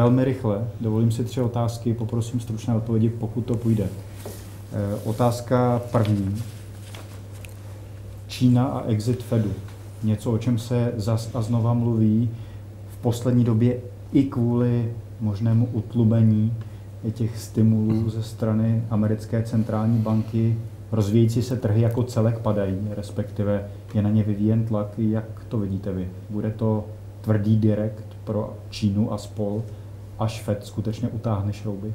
velmi rychle. Dovolím si 3 otázky, poprosím stručné odpovědi, pokud to půjde. Otázka první. Čína a exit Fedu. Něco, o čem se zas a znova mluví v poslední době i kvůli možnému utlumení těch stimulů ze strany americké centrální banky. Rozvíjející se trhy jako celek padají, respektive je na ně vyvíjen tlak. Jak to vidíte vy? Bude to tvrdý direkt pro Čínu a spol, až Fed skutečně utáhne šrouby?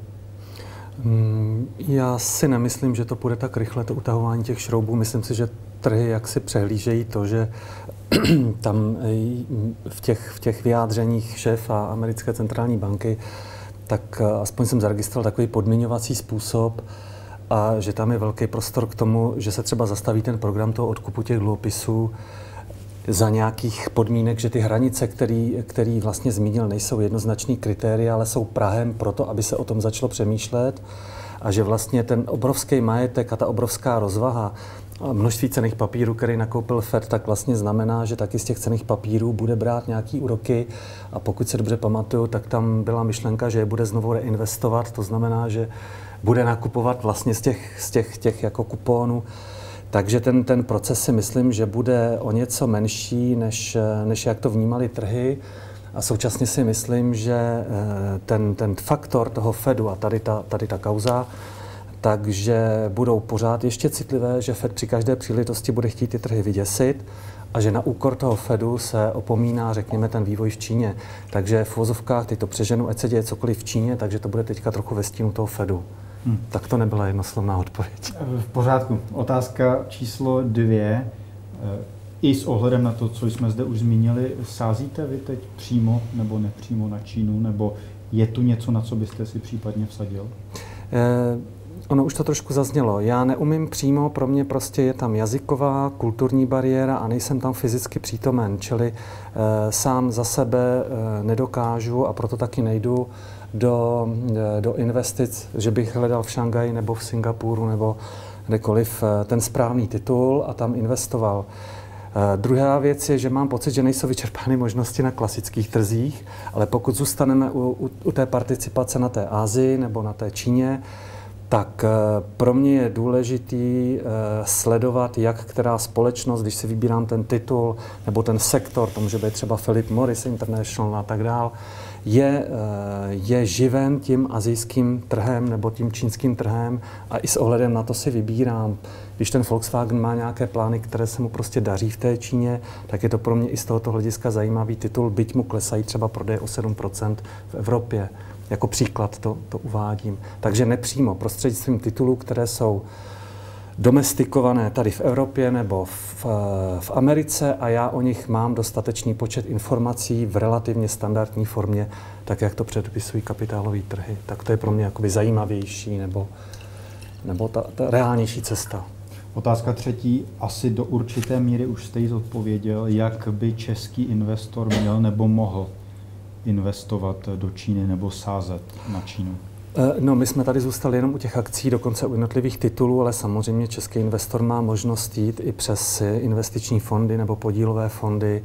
Já si nemyslím, že to půjde tak rychle, to utahování těch šroubů. Myslím si, že trhy jaksi přehlížejí to, že tam v těch vyjádřeních šéfa americké centrální banky, tak aspoň jsem zaregistroval takový podmiňovací způsob, a že tam je velký prostor k tomu, že se třeba zastaví ten program toho odkupu těch dluhopisů za nějakých podmínek, že ty hranice, který vlastně zmínil, nejsou jednoznačný kritéria, ale jsou prahem pro to, aby se o tom začalo přemýšlet, a že vlastně ten obrovský majetek a ta obrovská rozvaha a množství cenných papírů, který nakoupil Fed, tak vlastně znamená, že taky z těch cenných papírů bude brát nějaký úroky, a pokud se dobře pamatuju, tak tam byla myšlenka, že je bude znovu reinvestovat, to znamená, že bude nakupovat vlastně z těch jako kuponů. Takže ten proces si myslím, že bude o něco menší, než jak to vnímali trhy. A současně si myslím, že ten faktor toho Fedu a tady ta kauza, takže budou pořád ještě citlivé, že Fed při každé příležitosti bude chtít ty trhy vyděsit a že na úkor toho Fedu se opomíná, řekněme, ten vývoj v Číně. Takže v uvozovkách teď to přeženu, ať se děje cokoliv v Číně, takže to bude teďka trochu ve stínu toho Fedu. Tak to nebyla jednoslovná odpověď. V pořádku. Otázka číslo 2. I s ohledem na to, co jsme zde už zmínili, sázíte vy teď přímo nebo nepřímo na Čínu, nebo je tu něco, na co byste si případně vsadil? Ono už to trošku zaznělo. Já neumím přímo, pro mě prostě je tam jazyková, kulturní bariéra a nejsem tam fyzicky přítomen, čili sám za sebe nedokážu a proto taky nejdu do investic, že bych hledal v Šanghaji nebo v Singapuru nebo kdekoliv ten správný titul a tam investoval. Druhá věc je, že mám pocit, že nejsou vyčerpány možnosti na klasických trzích, ale pokud zůstaneme u té participace na té Asii nebo na té Číně, tak pro mě je důležitý sledovat, jak která společnost, když si vybírám ten titul nebo ten sektor, to může být třeba Philip Morris International a tak dál, je živen tím asijským trhem nebo tím čínským trhem a i s ohledem na to si vybírám. Když ten Volkswagen má nějaké plány, které se mu prostě daří v té Číně, tak je to pro mě i z tohoto hlediska zajímavý titul, byť mu klesají třeba prodeje o 7% v Evropě. Jako příklad to uvádím. Takže nepřímo, prostřednictvím titulů, které jsou domestikované tady v Evropě nebo v Americe a já o nich mám dostatečný počet informací v relativně standardní formě, tak jak to předpisují kapitálové trhy. Tak to je pro mě jakoby zajímavější nebo ta reálnější cesta. Otázka 3. Asi do určité míry už jste ji zodpověděl, jak by český investor měl nebo mohl investovat do Číny nebo sázet na Čínu? No, my jsme tady zůstali jenom u těch akcí, dokonce u jednotlivých titulů, ale samozřejmě český investor má možnost jít i přes investiční fondy nebo podílové fondy.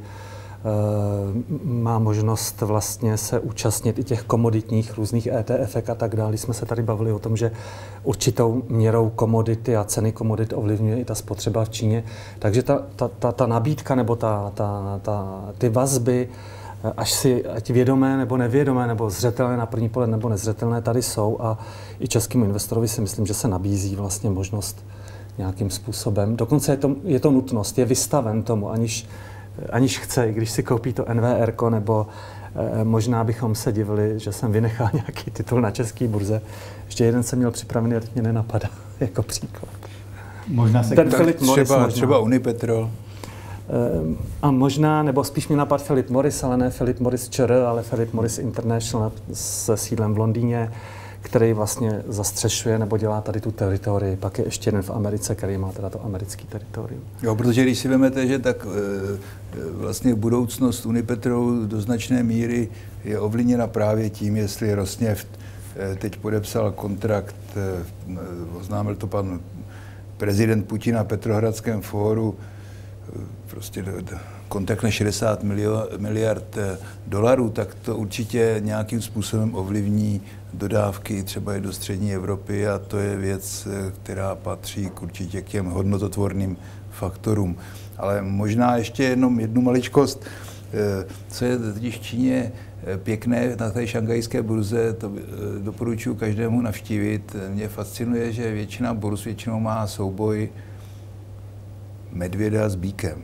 Má možnost vlastně se účastnit i těch komoditních různých ETF a tak dále. Jsme se tady bavili o tom, že určitou měrou komodity a ceny komodit ovlivňuje i ta spotřeba v Číně. Takže ta nabídka nebo ty vazby, ať vědomé nebo nevědomé, nebo zřetelné na první pohled nebo nezřetelné, tady jsou a i českému investorovi si myslím, že se nabízí vlastně možnost nějakým způsobem. Dokonce je to nutnost, je vystaven tomu, aniž chce, i když si koupí to NVR, nebo možná bychom se divili, že jsem vynechal nějaký titul na české burze. Ještě jeden jsem měl připravený a teď mě nenapadá jako příklad. Možná se třeba Unipetrol. A možná, nebo spíš mi napadl Philip Morris, ale ne Philip Morris ČR, ale Philip Morris International se sídlem v Londýně, který vlastně zastřešuje nebo dělá tady tu teritorii. Pak je ještě jeden v Americe, který má teda to americký teritorium. Jo, protože když si vezmete, že tak vlastně budoucnost Unipetrolu do značné míry je ovlivněna právě tím, jestli Rosneft teď podepsal kontrakt, oznámil to pan prezident Putin na Petrohradském fóru prostě kontakne 60 miliard dolarů, tak to určitě nějakým způsobem ovlivní dodávky třeba i do střední Evropy a to je věc, která patří určitě k těm hodnototvorným faktorům. Ale možná ještě jenom jednu maličkost, co je totiž v Číně pěkné na té šangajské burze, to doporučuji každému navštívit. Mě fascinuje, že většina burz většinou má souboj medvěda s býkem.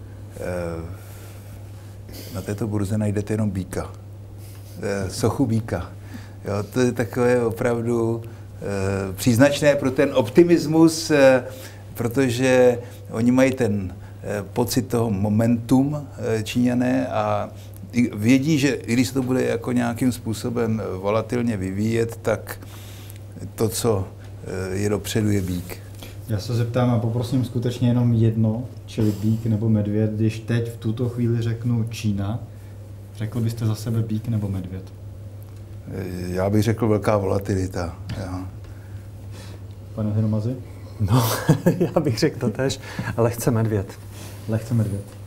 Na této burze najdete jenom býka, sochu býka. Jo, to je takové opravdu příznačné pro ten optimismus, protože oni mají ten pocit toho momentum Číňané a vědí, že i když to bude jako nějakým způsobem volatilně vyvíjet, tak to, co je dopředu, je býk. Já se zeptám a poprosím skutečně jenom jedno, čili býk nebo medvěd. Když teď v tuto chvíli řeknu Čína, řekl byste za sebe býk nebo medvěd? Já bych řekl velká volatilita. Jo. Pane Hromazy? No, já bych řekl to tež, lehce medvěd. Lehce medvěd.